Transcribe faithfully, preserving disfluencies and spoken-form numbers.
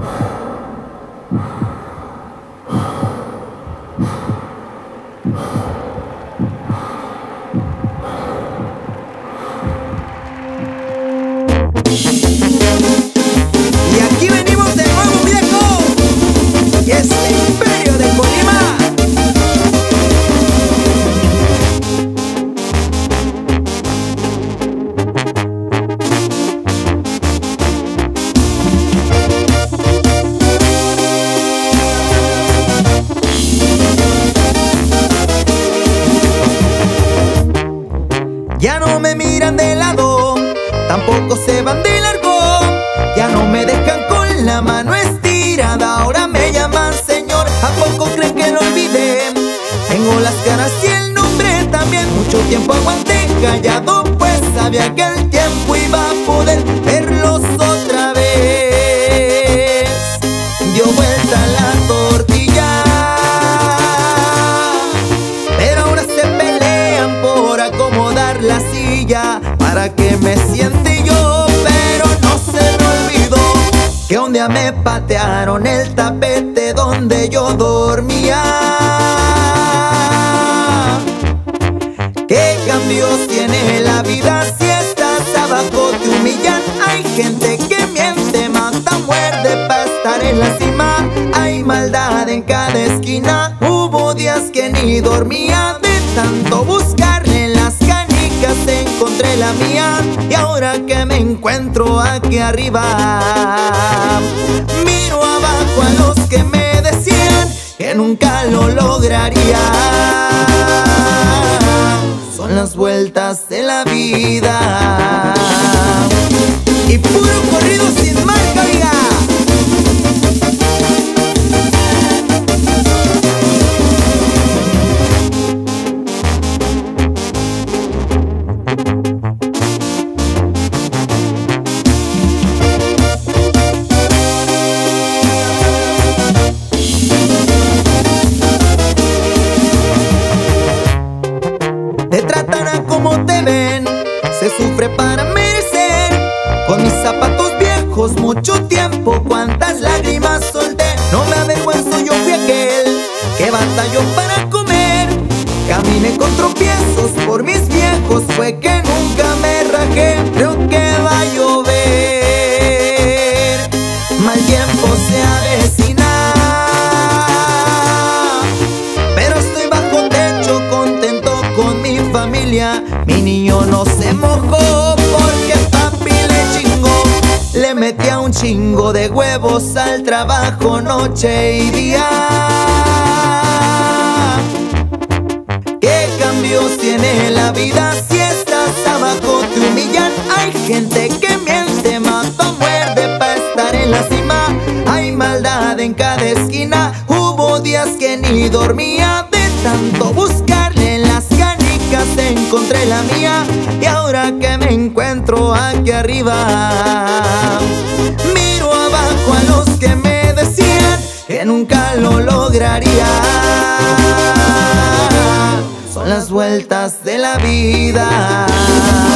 Y aquí venimos de nuevo, viejo, y es el Imperio de Colima. Ya no me miran de lado, tampoco se van de largo. Ya no me dejan con la mano estirada. Ahora me llaman señor, ¿a poco creen que lo olvidé? Tengo las caras y el nombre también. Mucho tiempo aguanté callado, pues sabía que el tiempo iba a poder verlos otra vez. Dio vuelta la tortilla, pero ahora se pelean por acomodar la silla para que me siente yo. Pero no se me olvidó que un día me patearon el tapete donde yo dormía. ¿Qué cambios tiene la vida si estás abajo te humillan? Hay gente que miente, mata, muerde para estar en la cima. Hay maldad en cada esquina. Hubo días que ni dormía de tanto buscarle en las canicas. Encontré la mía y ahora que me encuentro aquí arriba, miro abajo a los que me decían que nunca lo lograría. Son las vueltas de la vida y puro corrido sin marca, amiga. Te tratan a como te ven, se sufre para merecer. Con mis zapatos viejos mucho tiempo, cuántas lágrimas solté. No me avergüenzo, yo fui aquel que batalló para comer. Caminé con tropiezos por mis viejos, fue que nunca me rajé. Creo que va a llover, mal tiempo se avecina, pero estoy bajo techo contento con mi familia. Mi niño no se mojó porque papi le chingó. Le metía un chingo de huevos al trabajo noche y día. ¿Qué cambios tiene la vida si estás abajo te humillan? Hay gente que miente, mata, muerde para estar en la cima. Hay maldad en cada esquina. Hubo días que ni dormía de tanto buscarle en las canicas. Encontré la mía y ahora que me encuentro aquí arriba, miro abajo a los que me decían que nunca lo lograría. Son las vueltas de la vida.